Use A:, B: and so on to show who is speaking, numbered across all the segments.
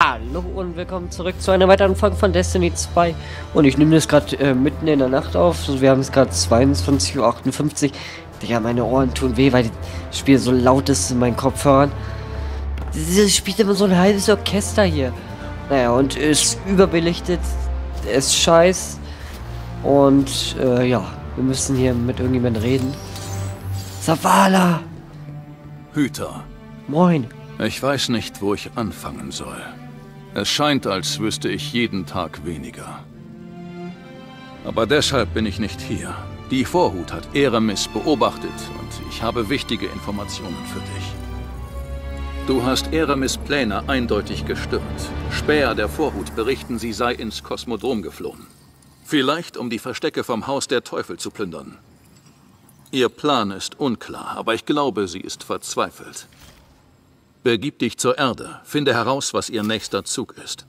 A: Hallo und willkommen zurück zu einer weiteren Folge von Destiny 2. Und ich nehme das gerade mitten in der Nacht auf. Also wir haben es gerade 22:58 Uhr. Digga, meine Ohren tun weh, weil das Spiel so laut ist in meinen Kopfhörern. Dieses spielt immer so ein halbes Orchester hier. Naja, und ist überbelichtet. Es ist scheiß. Und ja, wir müssen hier mit irgendjemandem reden. Zavala!
B: Hüter.
A: Moin.
B: Ich weiß nicht, wo ich anfangen soll. Es scheint, als wüsste ich jeden Tag weniger. Aber deshalb bin ich nicht hier. Die Vorhut hat Eramis beobachtet und ich habe wichtige Informationen für dich. Du hast Eramis Pläne eindeutig gestört. Späher der Vorhut berichten, sie sei ins Kosmodrom geflohen. Vielleicht, um die Verstecke vom Haus der Teufel zu plündern. Ihr Plan ist unklar, aber ich glaube, sie ist verzweifelt. Begib dich zur Erde, finde heraus, was ihr nächster Zug ist.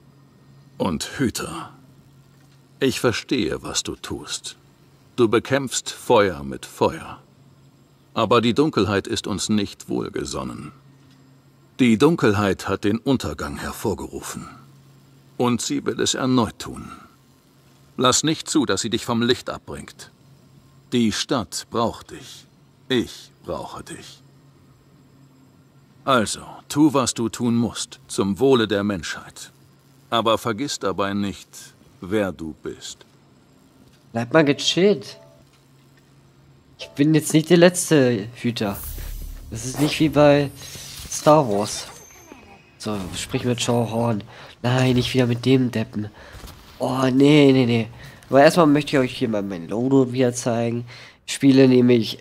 B: Und Hüter, ich verstehe, was du tust. Du bekämpfst Feuer mit Feuer. Aber die Dunkelheit ist uns nicht wohlgesonnen. Die Dunkelheit hat den Untergang hervorgerufen. Und sie will es erneut tun. Lass nicht zu, dass sie dich vom Licht abbringt. Die Stadt braucht dich. Ich brauche dich. Also, tu, was du tun musst, zum Wohle der Menschheit. Aber vergiss dabei nicht, wer du bist.
A: Bleib mal gechillt. Ich bin jetzt nicht der letzte Hüter. Das ist nicht wie bei Star Wars. So, sprich mit Shaw Horn. Nein, nicht wieder mit dem Deppen. Oh, nee. Aber erstmal möchte ich euch hier mal mein Loadout wieder zeigen. Ich spiele nämlich,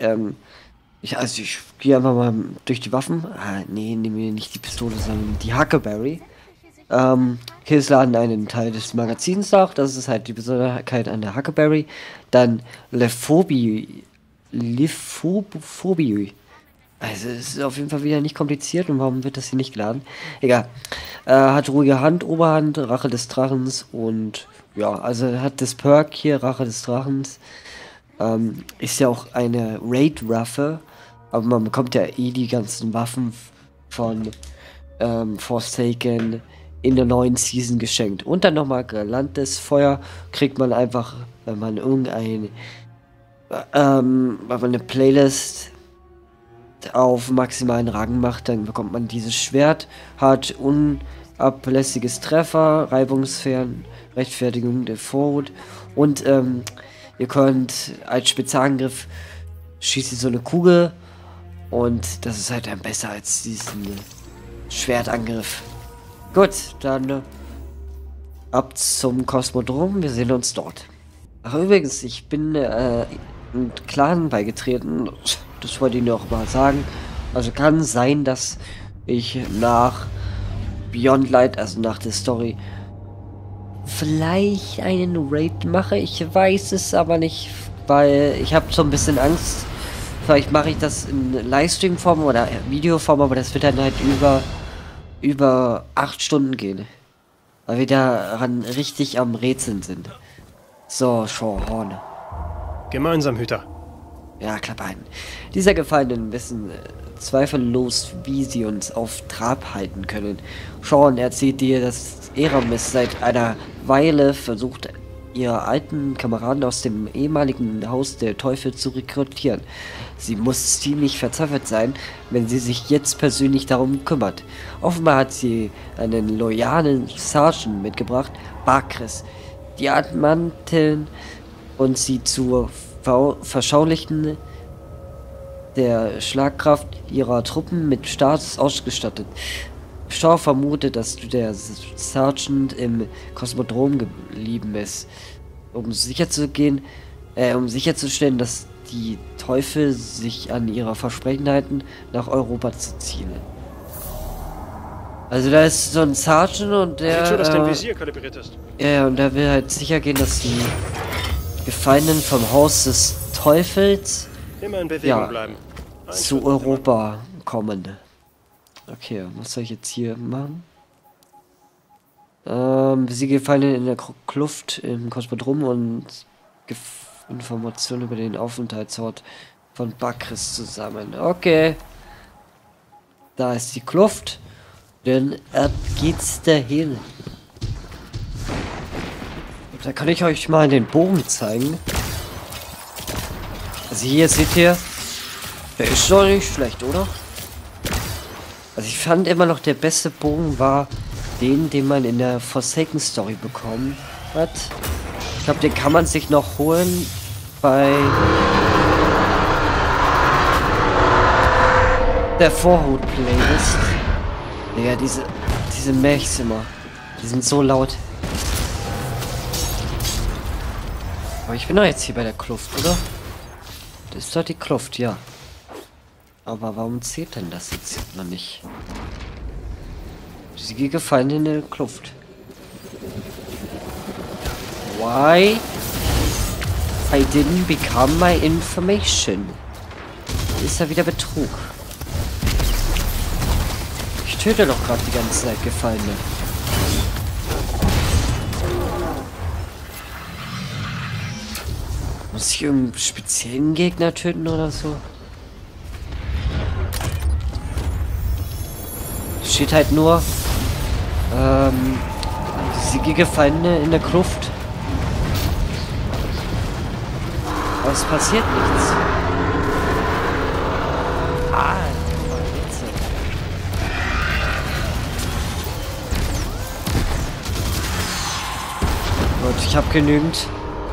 A: ich gehe einfach mal durch die Waffen. Nehme mir nicht die Pistole, sondern die Huckleberry. Kills laden einen Teil des Magazins nach. Das ist halt die Besonderheit an der Huckleberry. Dann Lephobie. Also es ist auf jeden Fall wieder nicht kompliziert. Und warum wird das hier nicht geladen? Egal. Hat ruhige Hand, Oberhand, Rache des Drachens. Und ja, also hat das Perk hier, Rache des Drachens. Ist ja auch eine Raid-Waffe. Aber man bekommt ja eh die ganzen Waffen von Forsaken in der neuen Season geschenkt. Und dann nochmal galantes Feuer kriegt man einfach, wenn man wenn man eine Playlist auf maximalen Rang macht, dann bekommt man dieses Schwert, hat unablässiges Treffer, Reibungsfern, Rechtfertigung der Vorhut und ihr könnt als Spezialangriff schießt ihr so eine Kugel und das ist halt dann besser als diesen Schwertangriff. Gut, dann ab zum Kosmodrom, wir sehen uns dort. Ach übrigens, ich bin einem Clan beigetreten, das wollte ich noch mal sagen. Also kann sein, dass ich nach Beyond Light, also nach der Story, vielleicht einen Raid mache. Ich weiß es aber nicht, weil ich habe so ein bisschen Angst. Vielleicht mache ich das in Livestream-Form oder Videoform, aber das wird dann halt über 8 Stunden gehen. Weil wir daran richtig am Rätseln sind. So, Shaw Horn.
C: Gemeinsam, Hüter.
A: Ja, klapp ein. Dieser Gefallenen wissen zweifellos, wie sie uns auf Trab halten können. Sean erzählt dir, dass Eramis seit einer Weile versucht, ihre alten Kameraden aus dem ehemaligen Haus der Teufel zu rekrutieren. Sie muss ziemlich verzweifelt sein, wenn sie sich jetzt persönlich darum kümmert. Offenbar hat sie einen loyalen Sergeant mitgebracht, Bakris. Die Admanteln und sie zur Verschaulichen der Schlagkraft ihrer Truppen mit Status ausgestattet. Shaw vermutet, dass der Sergeant im Kosmodrom geblieben ist, um sicherzustellen, dass die Teufel sich an ihrer Versprechen halten, nach Europa zu ziehen. Also da ist so ein Sergeant und der...
C: Sieht so, dass dein Visier kalibriert ist.
A: Ja, und der will halt sicher gehen, dass die Gefallenen vom Haus des Teufels
C: Immer in Bewegung bleiben.
A: zu Europa kommen. Okay, was soll ich jetzt hier machen? Sie Gefallenen in der Kluft im Kosmodrom und Informationen über den Aufenthaltsort von Bakris zusammen. Okay. Da ist die Kluft. Denn ab geht's dahin. Da kann ich euch mal den Bogen zeigen. Also hier seht ihr, der ist doch nicht schlecht, oder? Also ich fand immer noch der beste Bogen war den man in der Forsaken Story bekommen hat. Ich glaube, den kann man sich noch holen bei der Vorhut-Playlist. Ja, diese Mechs immer. Die sind so laut. Aber ich bin doch jetzt hier bei der Kluft, oder? Das ist doch die Kluft, ja. Aber warum zählt denn das jetzt noch nicht? Sie gefallen in der Kluft. Why? I didn't become my information. Ist ja wieder Betrug. Ich töte doch gerade die ganze Zeit Gefallene. Muss ich irgendeinen speziellen Gegner töten oder so? Steht halt nur die Gefallene in der Kluft. Aber es passiert nichts. Ah, jetzt. Gut, ich habe genügend.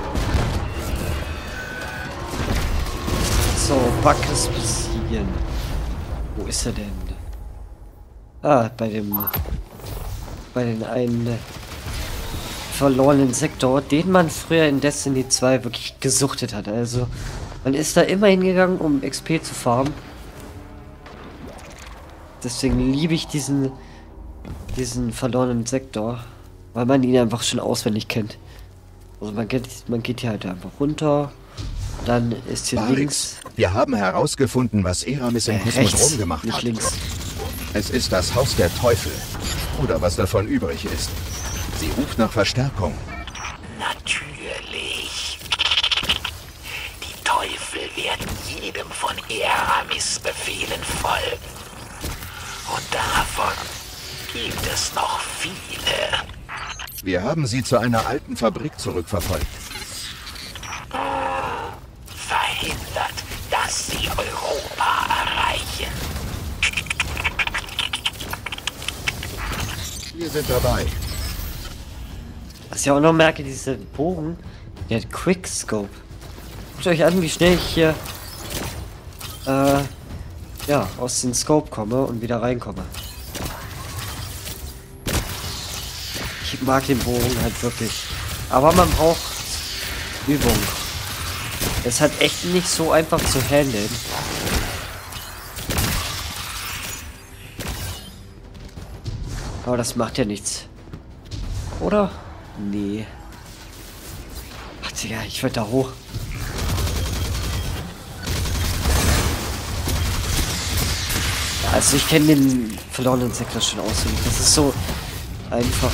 A: So, Backes besiegen. Wo ist er denn? Ah, bei den einen verlorenen Sektor, den man früher in Destiny 2 wirklich gesuchtet hat. Also, man ist da immer hingegangen, um XP zu farmen. Deswegen liebe ich diesen verlorenen Sektor, weil man ihn einfach schon auswendig kennt. Also man geht hier halt einfach runter, dann ist hier links.
D: Wir haben herausgefunden, was Eramis im Kosmodrom gemacht hat.
A: Links.
D: Es ist das Haus der Teufel. Oder was davon übrig ist. Sie ruft nach Verstärkung.
E: Natürlich. Die Teufel werden jedem von Eramis Befehlen folgen. Und davon gibt es noch viele.
D: Wir haben sie zu einer alten Fabrik zurückverfolgt.
E: Verhindert, dass sie Europa erreichen.
D: Wir sind dabei.
A: Was ich auch noch merke, dieser Bogen, der hat Quickscope. Guckt euch an, wie schnell ich hier ja, aus dem Scope komme und wieder reinkomme. Ich mag den Bogen halt wirklich. Aber man braucht Übung. Es ist halt echt nicht so einfach zu handeln. Aber das macht ja nichts. Oder? Nee. Ach, Digga, ich will da hoch. Also ich kenne den verlorenen Sektor schon auswendig. Das ist so einfach.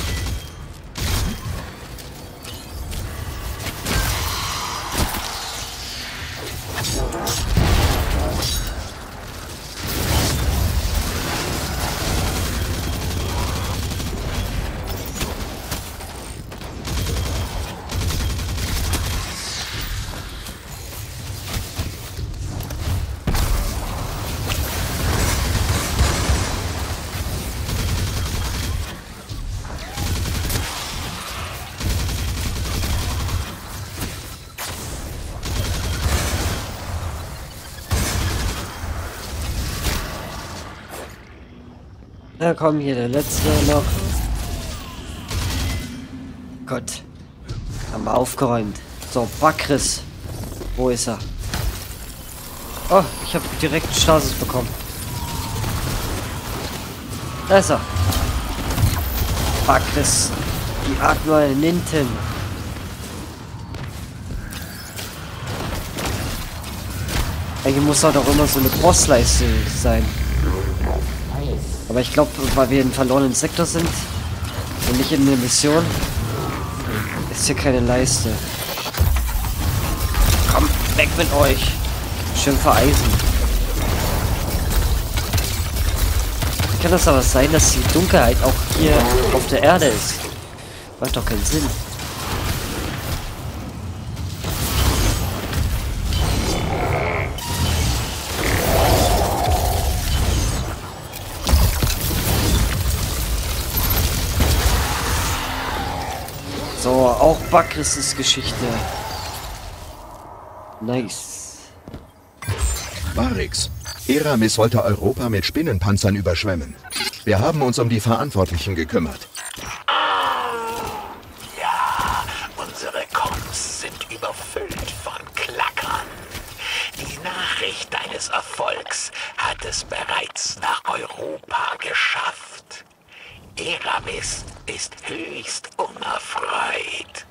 A: Na komm, hier der letzte noch. Gott. Haben wir aufgeräumt. So, Bakris. Wo ist er? Oh, ich habe direkt Stasis bekommen. Da ist er. Bakris. Die Admiral Ninten. Eigentlich muss da doch immer so eine Bossleiste sein. Aber ich glaube, weil wir in verlorenen Sektor sind und nicht in der Mission, ist hier keine Leiste. Komm, weg mit euch. Schön vereisen. kann das aber sein, dass die Dunkelheit auch hier auf der Erde ist? Macht doch keinen Sinn. So, auch Bakris ist Geschichte. Nice.
D: Varix, Eramis wollte Europa mit Spinnenpanzern überschwemmen. Wir haben uns um die Verantwortlichen gekümmert.
E: Ja, unsere Komms sind überfüllt von Klackern. Die Nachricht deines Erfolgs hat es bereits nach Europa geschafft. Eramis ist höchst unerfreut.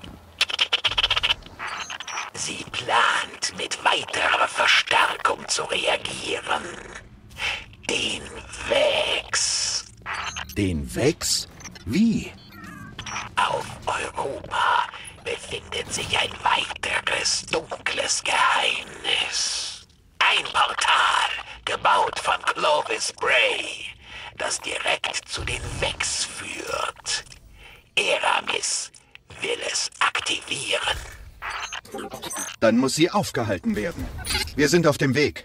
E: Sie plant, mit weiterer Verstärkung zu reagieren. Den Vex.
D: Den Vex? Wie?
E: Auf Europa befindet sich ein weiteres dunkles Geheimnis. Ein Portal, gebaut von Clovis Bray, das direkt zu den Vex führt. Eramis will es aktivieren.
D: Dann muss sie aufgehalten werden. Wir sind auf dem Weg.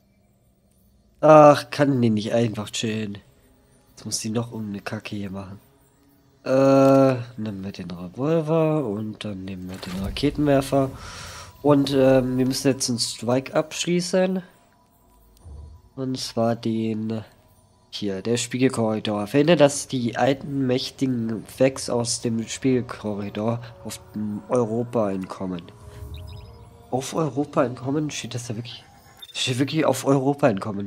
A: Ach, kann die nicht einfach chillen. Jetzt muss die noch irgendeine Kacke hier machen. Nehmen wir den Revolver und dann nehmen wir den Raketenwerfer. Und wir müssen jetzt einen Strike abschließen. Und zwar den... Hier, der Spiegelkorridor. Verhindert, dass die alten mächtigen Vex aus dem Spiegelkorridor auf Europa entkommen. Auf Europa entkommen? Steht das da wirklich? Steht wirklich auf Europa entkommen.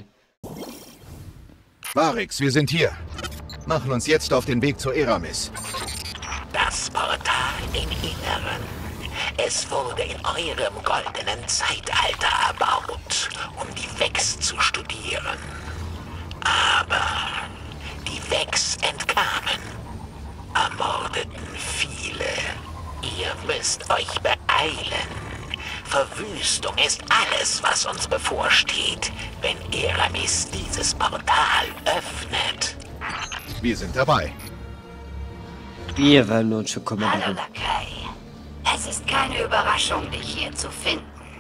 D: Varix, wir sind hier. Machen uns jetzt auf den Weg zu Eramis.
E: Das Portal im Inneren. Es wurde in eurem goldenen Zeitalter erbaut, um die Vex zu studieren. Aber die Vex entkamen, ermordeten viele. Ihr müsst euch beeilen. Verwüstung ist alles, was uns bevorsteht, wenn Eramis dieses Portal öffnet.
D: Wir sind dabei.
A: Wir werden uns schon
F: Hallo
A: kommandieren.
F: Lakai. Es ist keine Überraschung, dich hier zu finden.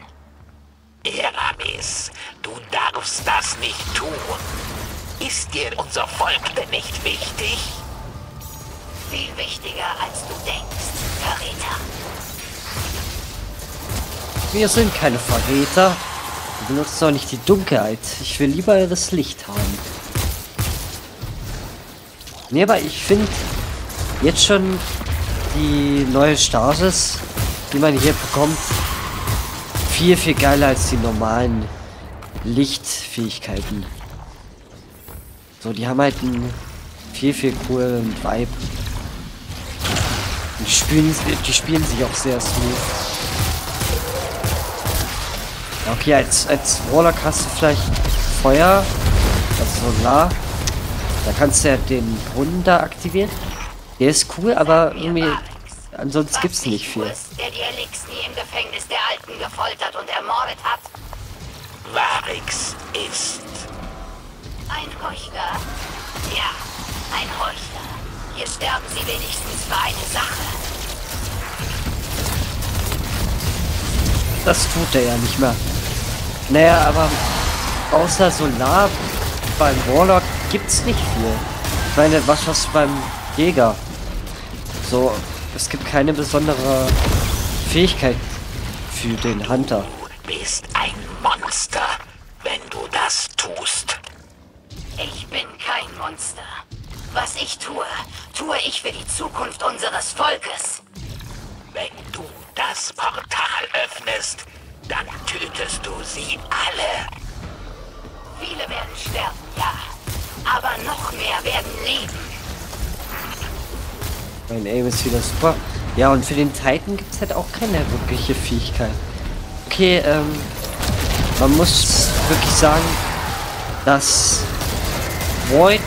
E: Eramis, du darfst das nicht tun. Ist dir unser Volk denn nicht wichtig?
F: Viel wichtiger, als du denkst, Verräter.
A: Wir sind keine Verräter. Wir benutzen doch nicht die Dunkelheit. Ich will lieber das Licht haben. Nee, aber ich finde jetzt schon die neue Stasis, die man hier bekommt, viel, viel geiler als die normalen Lichtfähigkeiten. So, die haben halt einen viel, viel coolen Vibe. Die spielen sich auch sehr smooth. Okay, als Warlock hast du vielleicht Feuer, also Solar. Da kannst du ja den Brunnen da aktivieren. Der ist cool, aber irgendwie ansonsten gibt's nicht viel.
F: Der die Elixir im Gefängnis der Alten gefoltert und ermordet hat.
E: Varix ist...
F: Ein Heuchler. Ja, ein Heuchler. Hier sterben sie wenigstens für eine Sache.
A: Das tut er ja nicht mehr. Naja, aber außer Solar beim Warlock gibt's nicht viel. Ich meine, was hast du beim Jäger? So, es gibt keine besondere Fähigkeit für den Hunter.
E: Du bist ein Monster, wenn du das tust.
F: Ich bin kein Monster. Was ich tue, tue ich für die Zukunft unseres Volkes.
E: Wenn du das Portal öffnest, dann tötest du sie alle.
F: Viele werden sterben, ja. Aber noch mehr werden leben.
A: Mein Aim ist wieder super. Ja, und für den Titan gibt es halt auch keine wirkliche Fähigkeit. Okay, man muss wirklich sagen, dass Void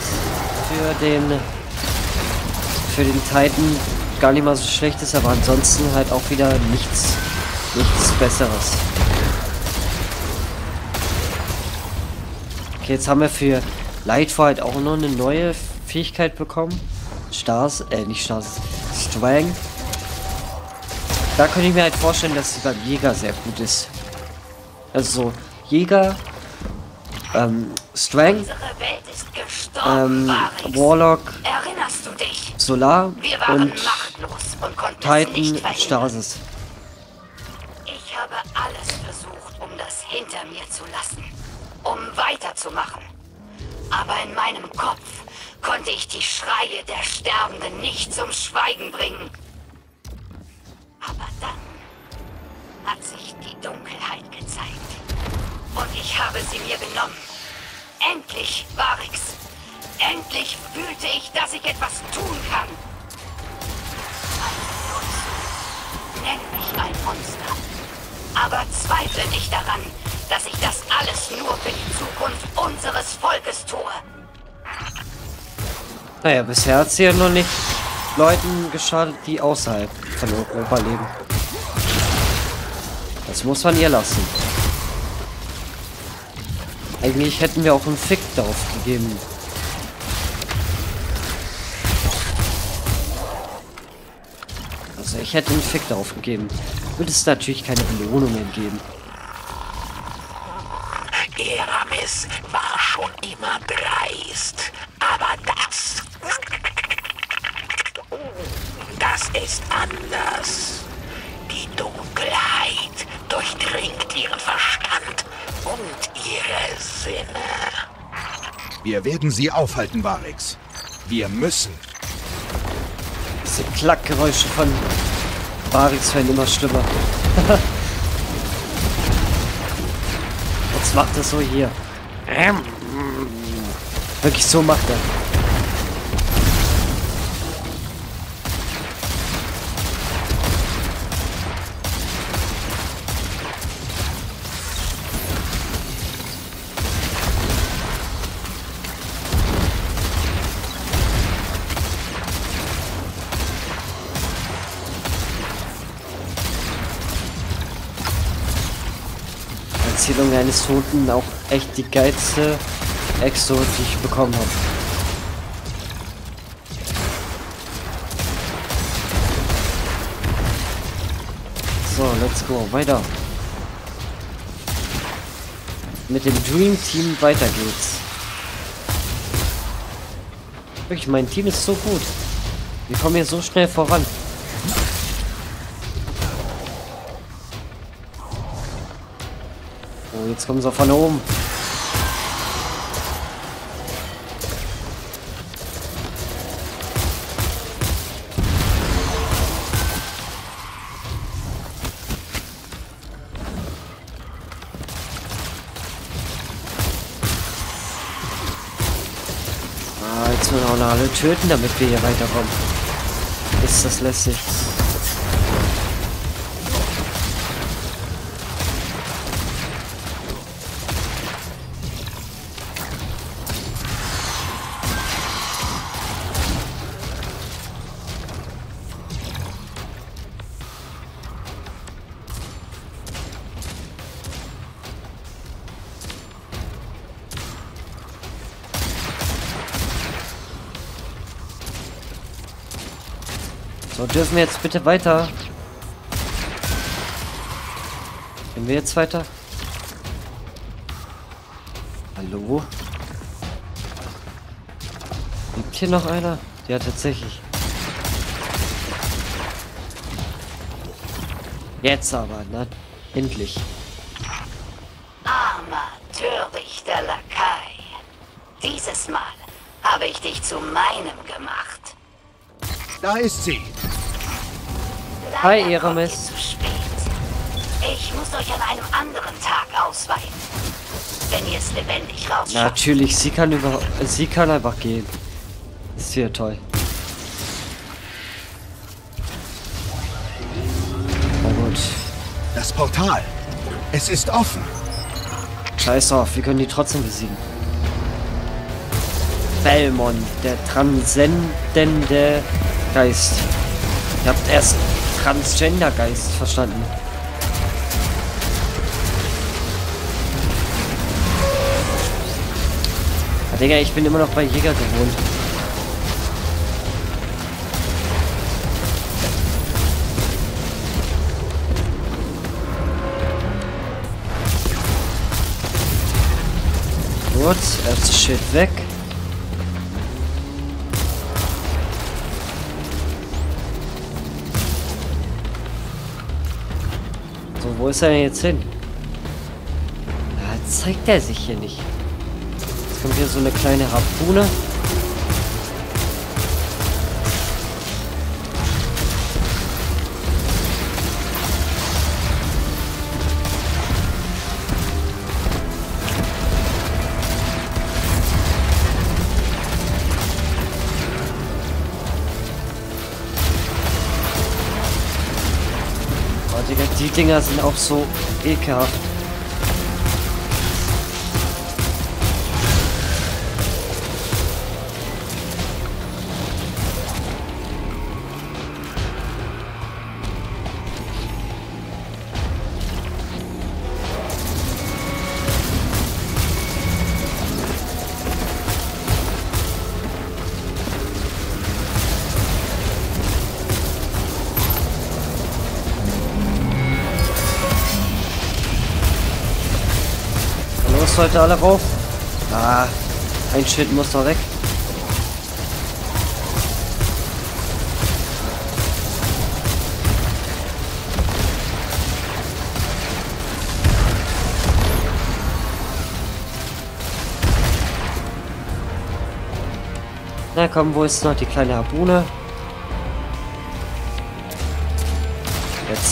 A: für den Titan gar nicht mal so schlecht ist, aber ansonsten halt auch wieder nichts Besseres. Okay, jetzt haben wir für Lightfall hat auch noch eine neue Fähigkeit bekommen. Nicht Stars, Strang. Da könnte ich mir halt vorstellen, dass sie beim Jäger sehr gut ist. Also so, Jäger, Strang,
F: Unsere Welt ist gestorben, Varix.
A: Warlock,
F: Erinnerst du dich?
A: Solar
F: Wir waren
A: und
F: machtlos und konnten es nicht
A: Titan
F: verhindern.
A: Stasis.
F: Ich habe alles versucht, um das hinter mir zu lassen. Um weiterzumachen. Aber in meinem Kopf konnte ich die Schreie der Sterbenden nicht zum Schweigen bringen. Aber dann hat sich die Dunkelheit gezeigt. Und ich habe sie mir genommen. Endlich, Varix. Endlich fühlte ich, dass ich etwas tun kann. Nenn mich ein Monster. Aber zweifle nicht daran, dass ich das alles nur für die Zukunft unseres Volkes tue.
A: Naja, bisher hat sie ja noch nicht Leuten geschadet, die außerhalb von Europa leben. Das muss man ihr lassen. Eigentlich hätten wir auch einen Fick darauf gegeben. Also ich hätte einen Fick darauf gegeben. Würde es natürlich keine Belohnungen geben.
E: Eramis war schon immer dreist. Aber das ist anders. Die Dunkelheit durchdringt ihren Verstand und ihre Sinne.
D: Wir werden sie aufhalten, Varix. Wir müssen.
A: Diese Klackgeräusche von Varix werden immer schlimmer. Jetzt macht er so hier. Wirklich so macht er. Erzählung eines Toten auch echt die geilste Exo, die ich bekommen habe. So, let's go, weiter. Mit dem Dream Team weiter geht's. Wirklich, mein Team ist so gut. Wir kommen hier so schnell voran. Oh, jetzt kommen sie von oben. Jetzt müssen wir auch noch alle töten, damit wir hier weiterkommen. Ist das lässig. So, dürfen wir jetzt bitte weiter? Gehen wir jetzt weiter? Hallo? Liegt hier noch einer? Ja, tatsächlich. Jetzt aber, na, endlich.
F: Armer, törichter Lakai. Dieses Mal habe ich dich zu meinem gemacht.
D: Da ist sie.
A: Hi,
F: Leider kommt
A: Eramis.
F: ihr zu spät. Ich muss euch an einem anderen Tag ausweihen. Wenn ihr es lebendig rausschafft.
A: Natürlich, sie kann einfach gehen. Ist hier toll. Na gut.
D: Das Portal. Es ist offen.
A: Scheiß drauf, wir können die trotzdem besiegen. Belmont, der transzendende Geist. Ihr habt erst Transgender-Geist verstanden. Digga, ich bin immer noch bei Jäger gewohnt. Gut, erstes Schild weg. So, wo ist er denn jetzt hin? Da zeigt er sich hier nicht. Jetzt kommt hier so eine kleine Harpune. Oh, Digga, die Dinger sind auch so ekelhaft. Los, Leute, alle rauf. Ah, ein Schild muss noch weg. Na komm, wo ist noch die kleine Harpune? Jetzt.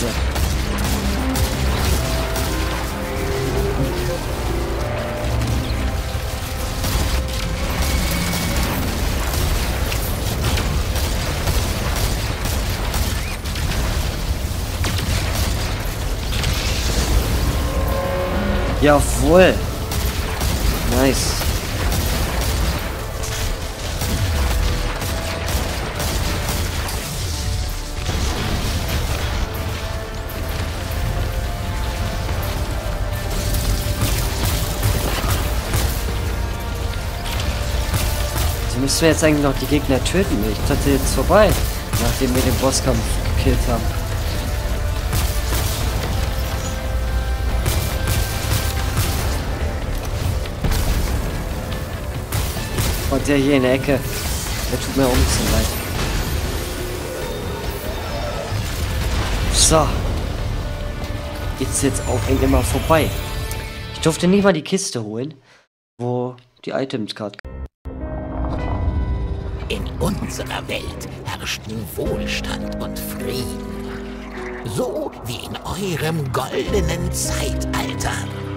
A: Jawohl. Nice. So müssen wir jetzt eigentlich noch die Gegner töten. Ich dachte jetzt vorbei, nachdem wir den Bosskampf gekillt haben. Und der hier in der Ecke, der tut mir auch ein bisschen leid. So. Jetzt auch endlich mal vorbei. Ich durfte nie mal die Kiste holen, wo die Items gerade.
E: In unserer Welt herrschten Wohlstand und Frieden. So wie in eurem goldenen Zeitalter.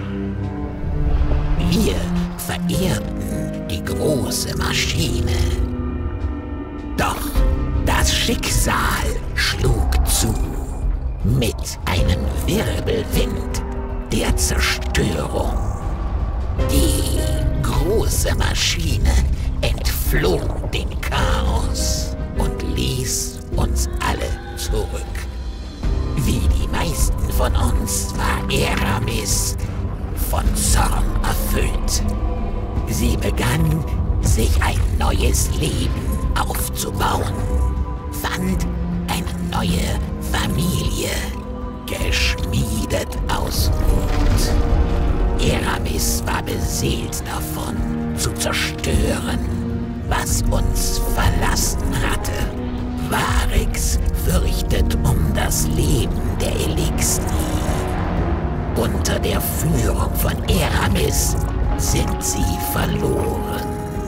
E: Wir verehrten die große Maschine. Doch das Schicksal schlug zu mit einem Wirbelwind der Zerstörung. Die große Maschine entfloh dem Chaos und ließ uns alle zurück. Wie die meisten von uns war Eramis von Zorn erfüllt. Sie begann, sich ein neues Leben aufzubauen, fand eine neue Familie, geschmiedet aus Wut. Eramis war beseelt davon, zu zerstören, was uns verlassen hatte. Varix fürchtet um das Leben der Elixni. Unter der Führung von Eramis sind sie verloren.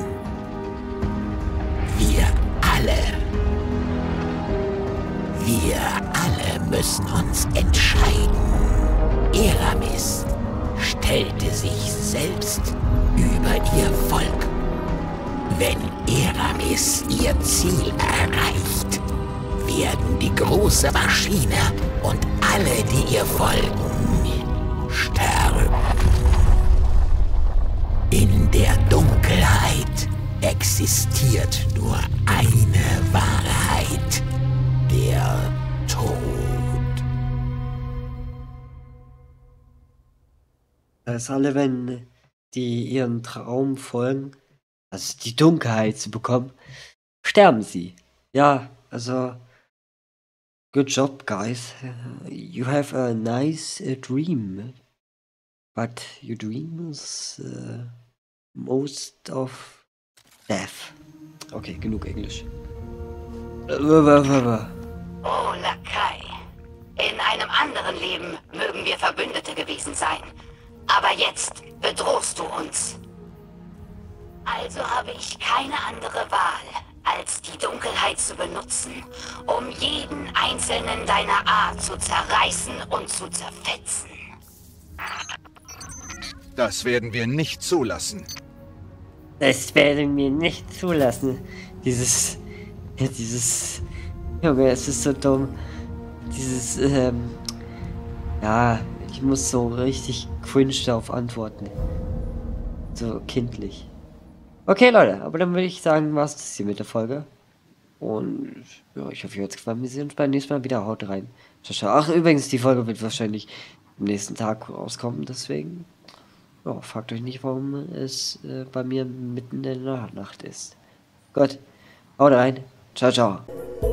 E: Wir alle müssen uns entscheiden. Eramis stellte sich selbst über ihr Volk. Wenn Eramis ihr Ziel erreicht, werden die große Maschine und alle, die ihr folgen, sterben. In der Dunkelheit existiert nur eine Wahrheit: der Tod.
A: Das alle, wenn die ihren Traum folgen, also die Dunkelheit zu bekommen, sterben sie. Ja, also, good job, guys. You have a nice dream. But your dream is most of death. Okay, genug Englisch.
F: Oh, Lakai. In einem anderen Leben mögen wir Verbündete gewesen sein. Aber jetzt bedrohst du uns. Also habe ich keine andere Wahl, als die Dunkelheit zu benutzen, um jeden einzelnen deiner Art zu zerreißen und zu zerfetzen.
D: Das werden wir nicht zulassen.
A: Das werden wir nicht zulassen. Junge, es ist so dumm. Ja, ich muss so richtig cringe darauf antworten. So kindlich. Okay, Leute, aber dann würde ich sagen, was das hier mit der Folge. Und ja, ich hoffe, ihr habt es gefallen. Wir sehen uns beim nächsten Mal wieder. Haut rein. Ciao, ciao. Ach, übrigens, die Folge wird wahrscheinlich am nächsten Tag rauskommen, deswegen. Ja, fragt euch nicht, warum es bei mir mitten in der Nacht ist. Gut, haut rein. Ciao, ciao.